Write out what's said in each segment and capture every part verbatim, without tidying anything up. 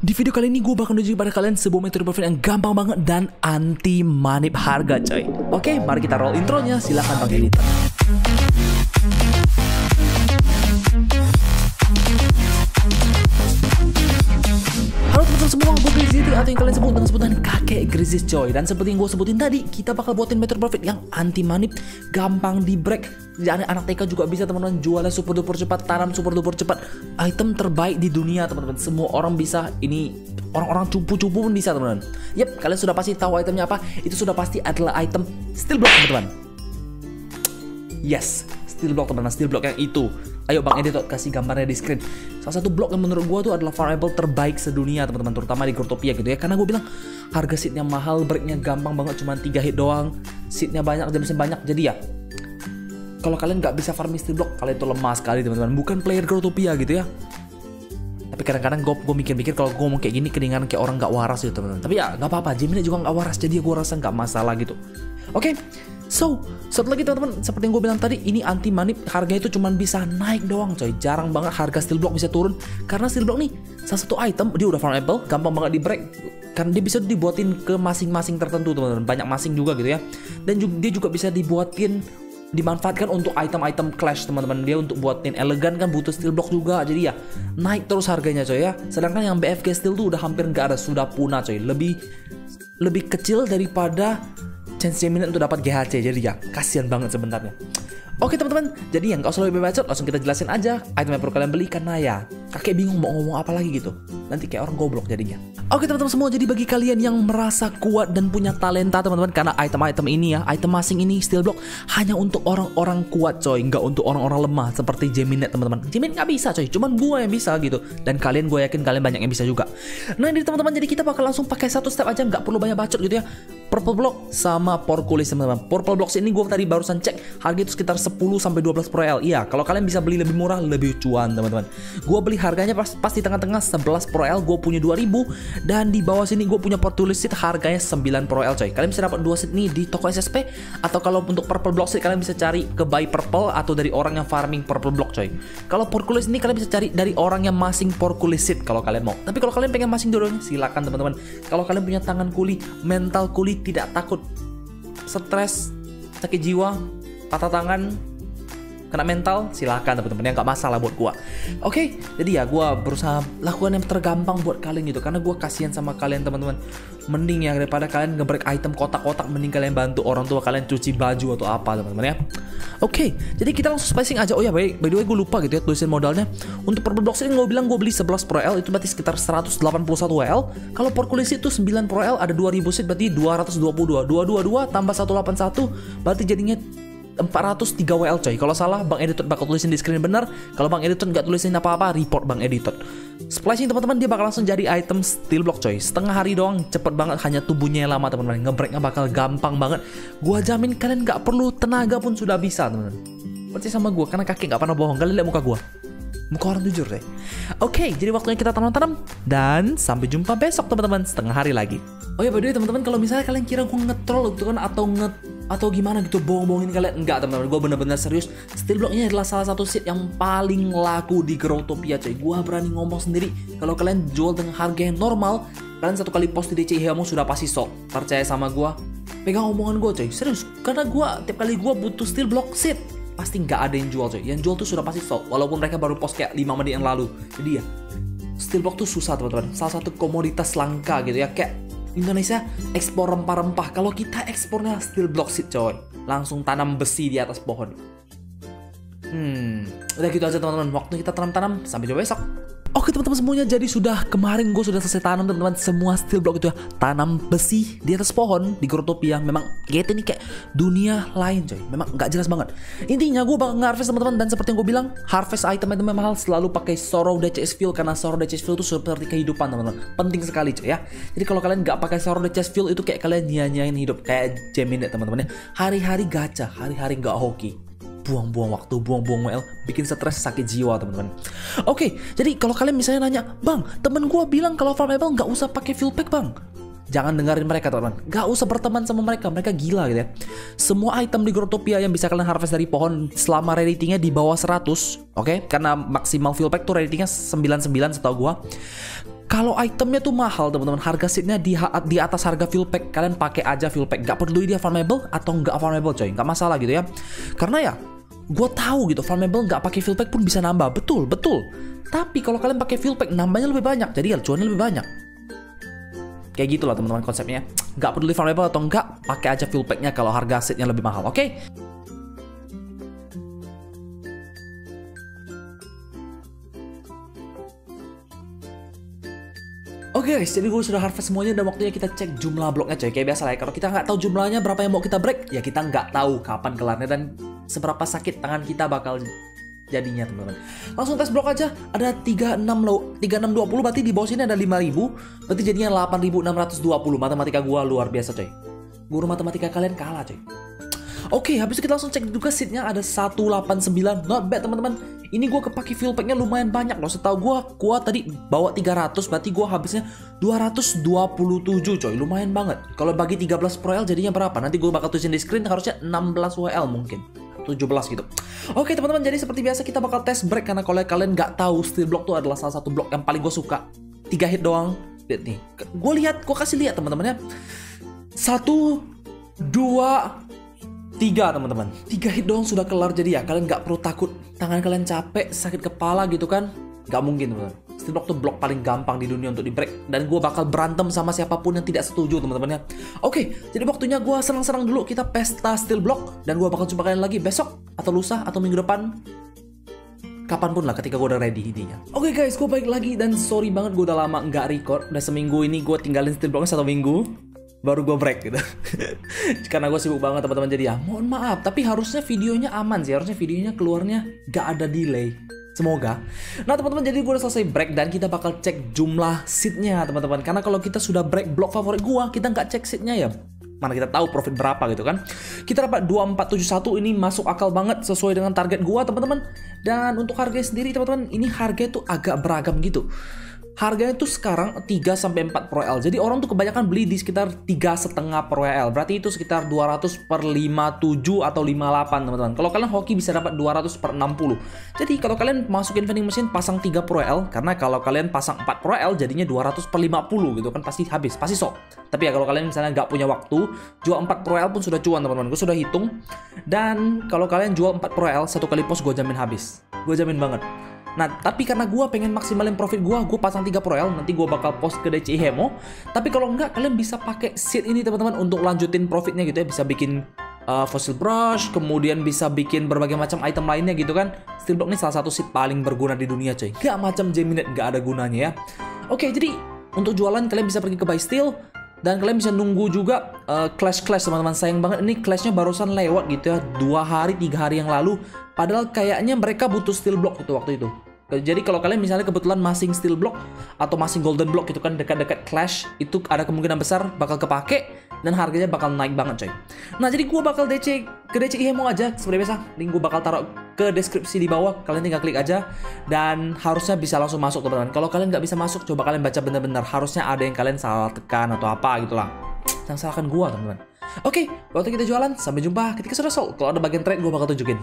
Di video kali ini gue bakal nunjukin pada kalian sebuah metode profit yang gampang banget dan anti manip harga coy. Oke, mari kita roll intronya, silahkan bang editor. Halo teman-teman semua, gue Grizzly atau yang kalian sebut dengan sebutan kakek Grizzly coy. Dan seperti yang gue sebutin tadi, kita bakal buatin metode profit yang anti manip, gampang di break. Jadi anak T K juga bisa teman-teman, jualnya super duper cepat, tanam super duper cepat. Item terbaik di dunia teman-teman, semua orang bisa. Ini orang-orang cupu-cupu pun bisa teman-teman. Yap, kalian sudah pasti tahu itemnya apa. Itu sudah pasti adalah item steel block teman-teman. Yes, steel block teman-teman, steel block yang itu. Ayo bang editor kasih gambarnya di screen. Salah satu blok yang menurut gue tuh adalah variable terbaik sedunia teman-teman, terutama di Growtopia gitu ya. Karena gue bilang harga seatnya mahal, breaknya gampang banget, cuma tiga hit doang. Seatnya banyak, jamnya banyak. Jadi ya, kalau kalian nggak bisa farming steel block, kalian itu lemah sekali teman-teman. Bukan player Growtopia gitu ya. Tapi kadang-kadang gue gue mikir-mikir kalau gue ngomong kayak gini kedengaran kayak orang nggak waras gitu teman-teman. Tapi ya nggak apa-apa, Gemini juga nggak waras, jadi gue rasa nggak masalah gitu. Oke, okay? So satu lagi teman-teman, seperti yang gue bilang tadi, ini anti manip, harganya itu cuma bisa naik doang coy. Jarang banget harga steel block bisa turun, karena steel block nih salah satu item dia udah farmable, gampang banget di break, karena dia bisa dibuatin ke masing-masing tertentu teman-teman, banyak masing juga gitu ya. Dan juga, dia juga bisa dibuatin dimanfaatkan untuk item-item clash teman-teman. Dia untuk buatin elegan kan butuh steel block juga, jadi ya naik terus harganya coy ya. Sedangkan yang B F K steel tuh udah hampir nggak ada, sudah punah coy, lebih lebih kecil daripada chance Gemini untuk dapat G H C, jadi ya kasihan banget sebenarnya. Oke teman-teman, jadi yang gak usah lebih bacot, langsung kita jelasin aja item yang perlu kalian beli, karena ya kakek bingung mau ngomong apa lagi gitu, nanti kayak orang goblok jadinya. Oke teman-teman semua, jadi bagi kalian yang merasa kuat dan punya talenta teman-teman, karena item-item ini ya, item masing ini steel block hanya untuk orang-orang kuat coy, nggak untuk orang-orang lemah seperti Gemini teman-teman. Gemini nggak bisa coy, cuman gua yang bisa gitu, dan kalian gue yakin kalian banyak yang bisa juga. Nah ini teman-teman, jadi kita bakal langsung pakai satu step aja, nggak perlu banyak bacot gitu ya. Purple block sama porkulis teman-teman. Purple blocks ini gue tadi barusan cek, harga itu sekitar sepuluh sampai dua belas per L. Iya, kalau kalian bisa beli lebih murah, lebih cuan teman-teman. Gue beli harganya pas, pas di tengah-tengah sebelas per L, gue punya dua ribu. Dan di bawah sini gue punya porkulis seat harganya sembilan per L coy. Kalian bisa dapat dua seat nih di toko S S P, atau kalau untuk purple block seat kalian bisa cari ke buy purple atau dari orang yang farming purple block coy. Kalau porkulis ini kalian bisa cari dari orang yang masing porkulis seat kalau kalian mau. Tapi kalau kalian pengen masing dua-duanya, silakan teman-teman. Kalau kalian punya tangan kuli, mental kuli, tidak takut stres, sakit jiwa, patah tangan, kena mental, silahkan teman-teman, yang nggak masalah buat gua. Oke, okay? Jadi ya gua berusaha lakukan yang tergampang buat kalian gitu, karena gua kasihan sama kalian teman-teman. Mending ya daripada kalian nge-break item kotak-kotak, mending kalian bantu orang tua kalian cuci baju atau apa teman-teman ya. Oke, okay, jadi kita langsung spacing aja. Oh ya, by, by the way gue lupa gitu ya tulisin modalnya. Untuk purple block ini gue bilang gue beli sebelas per L, itu berarti sekitar seratus delapan puluh satu W L. Kalau porkulis itu sembilan per L, ada dua ribu seat, berarti dua ratus dua puluh dua. dua ratus dua puluh dua tambah seratus delapan puluh satu, berarti jadinya empat ratus tiga W L coy. Kalau salah bang editor bakal tulisin di screen benar. Kalau bang editor nggak tulisin apa-apa, report bang editor. Splicing teman-teman, dia bakal langsung jadi item steel block coy. Setengah hari doang, cepet banget, hanya tubuhnya yang lama teman-teman. Ngebreaknya bakal gampang banget. Gua jamin kalian nggak perlu tenaga pun sudah bisa teman-teman. Percaya sama gua, karena kakek nggak pernah bohong. Kalian lihat muka gua, muka orang jujur deh. Oke, jadi waktunya kita tanam-tanam, dan sampai jumpa besok teman-teman, setengah hari lagi. Oh ya by the way teman-teman, kalau misalnya kalian kira gue nge-troll gitu kan, atau nge atau gimana gitu, bohong-bohongin kalian, enggak teman-teman, gue bener-bener serius. Steel block ini adalah salah satu seat yang paling laku di Growtopia coy. Gue berani ngomong sendiri, kalau kalian jual dengan harga yang normal, kalian satu kali post di D C Hemo sudah pasti sold. Percaya sama gue, pegang omongan gue coy, serius. Karena gue tiap kali gue butuh steel block seat, pasti nggak ada yang jual coy. Yang jual tuh sudah pasti sold, walaupun mereka baru post kayak lima menit yang lalu. Jadi ya, steel block tuh susah teman-teman, salah satu komoditas langka gitu ya. Kayak Indonesia ekspor rempah-rempah, kalau kita ekspornya steel block seat coy, langsung tanam besi di atas pohon. Hmm, udah gitu aja teman-teman, waktu kita tanam-tanam, sampai jumpa besok. Oke teman-teman semuanya, jadi sudah kemarin gue sudah selesai tanam teman-teman, semua steel block itu ya, tanam besi di atas pohon di Growtopia. Memang kayak ini kayak dunia lain coy, memang nggak jelas banget. Intinya gue bakal nge-harvest teman-teman, dan seperti yang gue bilang, harvest item-item yang mahal selalu pakai Sorrow D C S Fuel, karena Sorrow D C S Fuel itu seperti kehidupan teman-teman, penting sekali coy ya. Jadi kalau kalian nggak pakai Sorrow D C S Fuel, itu kayak kalian nyanyain hidup, kayak Gemini teman-teman ya. Hari-hari gacha, hari-hari nggak hoki, buang-buang waktu, buang-buang W L, bikin stres, sakit jiwa teman-teman. Oke, jadi kalau kalian misalnya nanya, bang, temen gue bilang kalau farmable nggak usah pakai fuel pack bang. Jangan dengerin mereka teman-teman, nggak usah berteman sama mereka, mereka gila gitu ya. Semua item di Growtopia yang bisa kalian harvest dari pohon selama ratingnya di bawah seratus, oke, okay? Karena maksimal fuel pack tuh ratingnya sembilan puluh sembilan setahu gue. Kalau itemnya tuh mahal teman-teman, harga seatnya di, di atas harga full pack, kalian pakai aja full pack, nggak peduli dia farmable atau nggak farmable coy, nggak masalah gitu ya. Karena ya gue tahu gitu farmable nggak pakai full pack pun bisa nambah, betul betul. Tapi kalau kalian pakai full pack nambahnya lebih banyak, jadi ya cuannya lebih banyak. Kayak gitulah teman-teman konsepnya. Nggak peduli farmable atau nggak, pakai aja full packnya kalau harga seatnya lebih mahal, oke? Okay? Oke okay guys, jadi gue sudah harvest semuanya dan waktunya kita cek jumlah bloknya coy. Kayak biasa lah ya, kalau kita nggak tahu jumlahnya berapa yang mau kita break, ya kita nggak tahu kapan kelarnya dan seberapa sakit tangan kita bakal jadinya teman-teman. Langsung tes blok aja, ada tiga puluh enam low, tiga puluh enam dua puluh, berarti di bawah sini ada lima ribu, berarti jadinya delapan ribu enam ratus dua puluh. Matematika gue luar biasa coy. Guru matematika kalian kalah coy. Oke, okay, habis itu kita langsung cek juga seatnya ada seratus delapan puluh sembilan, not bad teman-teman. Ini gue kepake full packnya lumayan banyak loh. Setahu gue, gue tadi bawa tiga ratus, berarti gue habisnya dua ratus dua puluh tujuh coy. Lumayan banget. Kalau bagi tiga belas Pro L jadinya berapa? Nanti gue bakal tulisin di screen, harusnya enam belas W L mungkin. tujuh belas gitu. Oke teman-teman, jadi seperti biasa kita bakal tes break. Karena kalau kalian nggak tahu, steel block tuh adalah salah satu block yang paling gue suka. Tiga hit doang. Lihat nih. Gue lihat, gue kasih lihat teman-teman ya. Satu, dua, tiga teman-teman. Tiga hit doang sudah kelar, jadi ya kalian nggak perlu takut tangan kalian capek, sakit kepala gitu kan. Nggak mungkin teman-teman. Steel block tuh blok paling gampang di dunia untuk di break. Dan gue bakal berantem sama siapapun yang tidak setuju teman-teman ya. Oke, jadi waktunya gue senang-senang dulu. Kita pesta steel block. Dan gue bakal jumpa kalian lagi besok, atau lusa, atau minggu depan. Kapanpun lah ketika gue udah ready intinya. Oke guys, gue balik lagi. Dan sorry banget gue udah lama nggak record. Udah seminggu ini gue tinggalin steel blocknya satu minggu. Baru gue break gitu. Karena gue sibuk banget teman-teman, jadi ya mohon maaf. Tapi harusnya videonya aman sih. Harusnya videonya keluarnya nggak ada delay. Semoga. Nah teman-teman, jadi gue udah selesai break dan kita bakal cek jumlah seatnya teman-teman. Karena kalau kita sudah break blok favorit gue, kita nggak cek seatnya ya. Mana kita tahu profit berapa gitu kan. Kita dapat dua empat tujuh satu, ini masuk akal banget sesuai dengan target gue teman-teman. Dan untuk harganya sendiri teman-teman, ini harganya tuh agak beragam gitu. Harganya tuh sekarang tiga sampai empat Pro L. Jadi orang tuh kebanyakan beli di sekitar tiga koma lima Pro L. Berarti itu sekitar dua ratus per lima puluh tujuh atau lima puluh delapan teman-teman. Kalau kalian hoki bisa dapat dua ratus per enam puluh. Jadi kalau kalian masukin vending machine pasang tiga Pro L, karena kalau kalian pasang empat Pro L jadinya dua ratus per lima puluh gitu kan, pasti habis, pasti sok. Tapi ya kalau kalian misalnya nggak punya waktu, jual empat Pro L pun sudah cuan teman-teman. Gue sudah hitung. Dan kalau kalian jual empat Pro L, satu kali post gue jamin habis. Gue jamin banget. Nah, tapi karena gue pengen maksimalin profit gue, gue pasang tiga Pro L, nanti gue bakal post ke D C I Hemo. Tapi kalau enggak, kalian bisa pakai seat ini teman-teman untuk lanjutin profitnya gitu ya. Bisa bikin uh, fossil brush, kemudian bisa bikin berbagai macam item lainnya gitu kan. Steel block ini salah satu seat paling berguna di dunia coy. Gak macam Geminate, gak ada gunanya ya. Oke, jadi untuk jualan kalian bisa pergi ke Buy Steel. Dan kalian bisa nunggu juga uh, clash-clash teman-teman. Sayang banget ini clashnya barusan lewat gitu ya, dua hari, tiga hari yang lalu. Padahal kayaknya mereka butuh steel block itu waktu itu. Jadi kalau kalian misalnya kebetulan masing steel block atau masing golden block gitu kan dekat-dekat clash, itu ada kemungkinan besar bakal kepake dan harganya bakal naik banget coy. Nah jadi gue bakal D C ke D C I Hemo aja seperti biasa. Link gue bakal taruh ke deskripsi di bawah, kalian tinggal klik aja dan harusnya bisa langsung masuk teman-teman. Kalau kalian nggak bisa masuk, coba kalian baca benar-benar, harusnya ada yang kalian salah tekan atau apa gitulah. Jangan salahkan gue teman-teman. Oke, waktu kita jualan, sampai jumpa ketika sudah sold. Kalau ada bagian trade gue bakal tunjukin.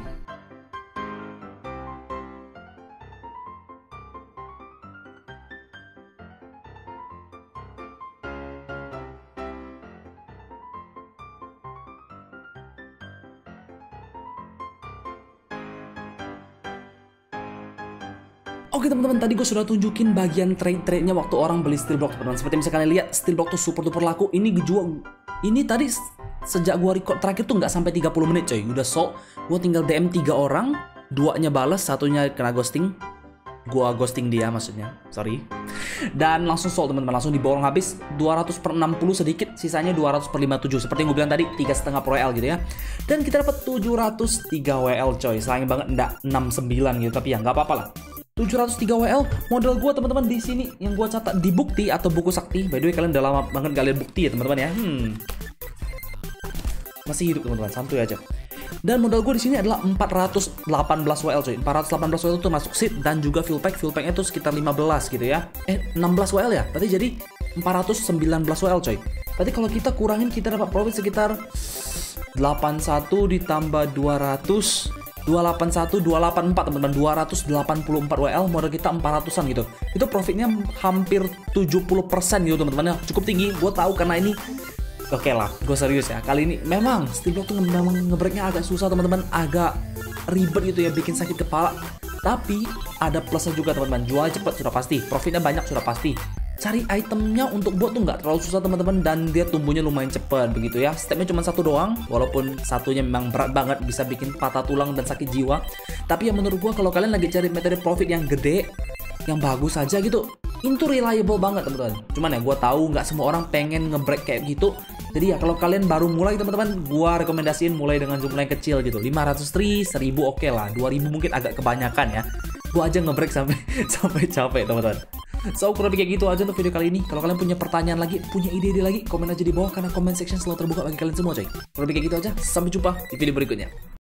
Oke teman-teman, tadi gue sudah tunjukin bagian trade-trade-nya waktu orang beli steel block teman-teman. Seperti bisa kalian lihat, steel block tuh super duper laku. Ini dijual, ini tadi sejak gue record terakhir tuh nggak sampai tiga puluh menit coy. Udah sold, gue tinggal D M tiga orang, duanya balas, satunya kena ghosting. Gue ghosting dia maksudnya, sorry. Dan langsung sold teman-teman, langsung diborong habis. Dua ratus per enam puluh sedikit, sisanya dua ratus per lima puluh tujuh. Seperti yang gue bilang tadi, tiga koma lima Pro L gitu ya. Dan kita dapat tujuh ratus tiga W L coy. Sayang banget enggak enam puluh sembilan gitu, tapi ya nggak apa-apa lah. tujuh ratus tiga W L, modal gue teman-teman di sini yang gue catat di bukti atau buku sakti. By the way, kalian udah lama banget gak lihat bukti ya teman-teman ya. Hmm. Masih hidup teman-teman, santuy aja. Dan modal gue di sini adalah empat ratus delapan belas W L coy. empat ratus delapan belas W L itu masuk seat dan juga full pack. Full packnya itu sekitar lima belas gitu ya. Eh, enam belas W L ya. Berarti jadi empat ratus sembilan belas W L coy. Berarti kalau kita kurangin, kita dapat profit sekitar delapan puluh satu ditambah dua ratus, dua delapan satu, dua delapan empat teman-teman, dua ratus delapan puluh empat W L, modal kita empat ratusan gitu. Itu profitnya hampir tujuh puluh persen gitu teman-teman ya. Cukup tinggi, gue tahu karena ini oke lah, gue serius ya. Kali ini memang Steel Block tuh memang ngebreaknya agak susah teman-teman, agak ribet gitu ya, bikin sakit kepala. Tapi ada plusnya juga teman-teman, jual cepet sudah pasti, profitnya banyak sudah pasti. Cari itemnya untuk bot tuh nggak terlalu susah teman-teman, dan dia tumbuhnya lumayan cepet begitu ya. Stepnya cuma satu doang, walaupun satunya memang berat banget, bisa bikin patah tulang dan sakit jiwa. Tapi yang menurut gua kalau kalian lagi cari metode profit yang gede, yang bagus aja gitu, itu reliable banget teman-teman. Cuman ya gua tahu nggak semua orang pengen ngebreak kayak gitu. Jadi ya kalau kalian baru mulai teman-teman, gua rekomendasiin mulai dengan jumlah yang kecil gitu. lima ratus tri, seribu oke okay lah, dua ribu mungkin agak kebanyakan ya. Gua aja ngebreak sampai sampai capek teman-teman. So, kurang lebih kayak gitu aja untuk video kali ini. Kalau kalian punya pertanyaan lagi, punya ide-ide lagi, komen aja di bawah karena comment section selalu terbuka bagi kalian semua coy. Kurang lebih kayak gitu aja. Sampai jumpa di video berikutnya.